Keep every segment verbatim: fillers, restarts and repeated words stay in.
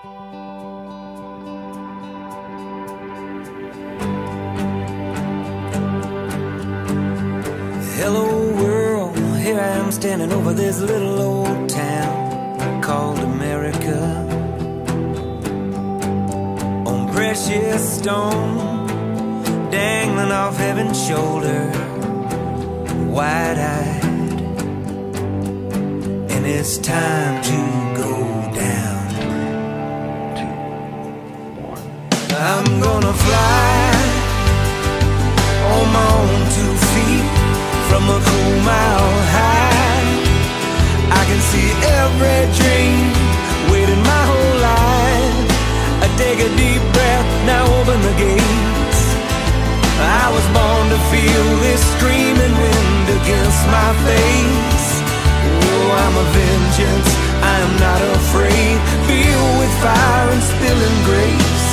Hello world, here I am standing over this little old town called America. On precious stone, dangling off heaven's shoulder, wide-eyed, and it's time to go down. I'm gonna fly on my own two feet from a cool mile high. I can see every dream waiting my whole life. I take a deep breath, now open the gates. I was born to feel this screaming wind against my face. Oh, I'm a vengeance, I am not afraid. Filled with fire and spilling grace,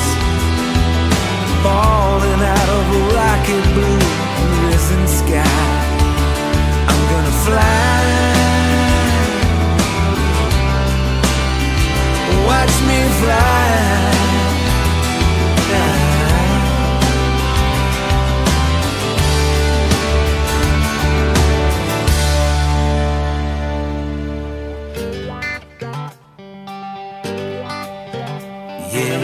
falling out of a rocket blue risen sky. I'm gonna fly, watch me fly. Yeah,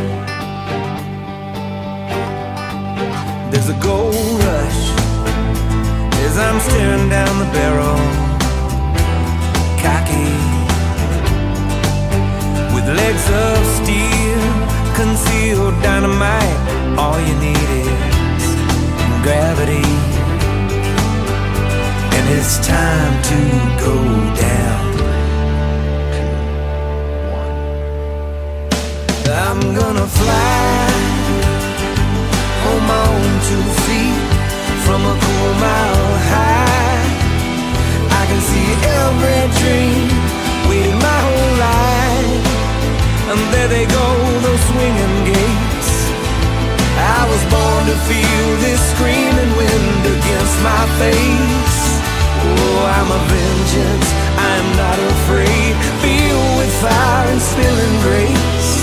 there's a gold rush as I'm staring down the barrel, cocky, with legs of steel, concealed dynamite. All you need is gravity, and it's time to go down. I'm gonna fly on my own two feet from a cool mile high. I can see every dream waiting my whole life. And there they go, those swinging gates. I was born to feel this screaming wind against my face. Oh, I'm a vengeance, I'm not afraid. Filled with fire and spilling grace,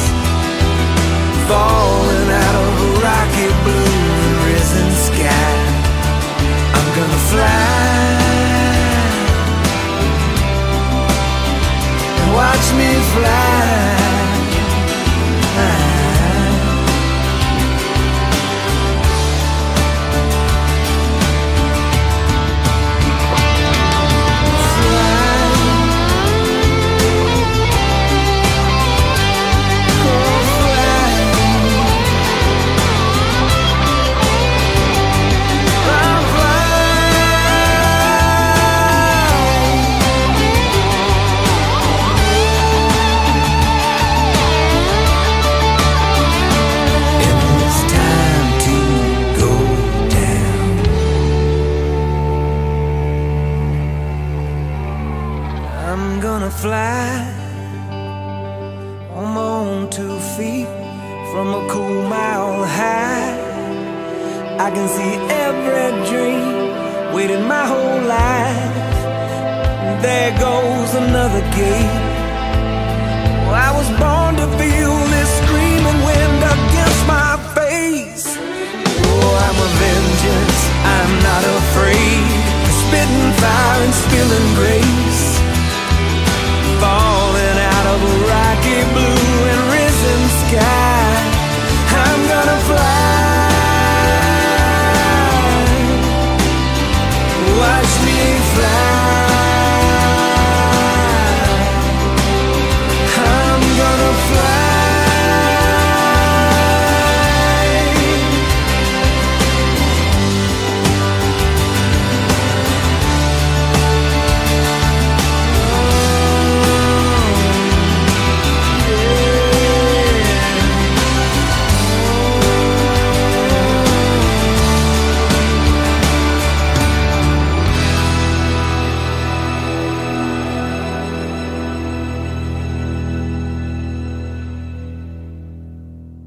falling out of a rocket blue risen sky. I'm gonna fly, watch me fly. I'm gonna fly on my own two feet from a cool mile high. I can see every dream waiting my whole life. There goes another gate.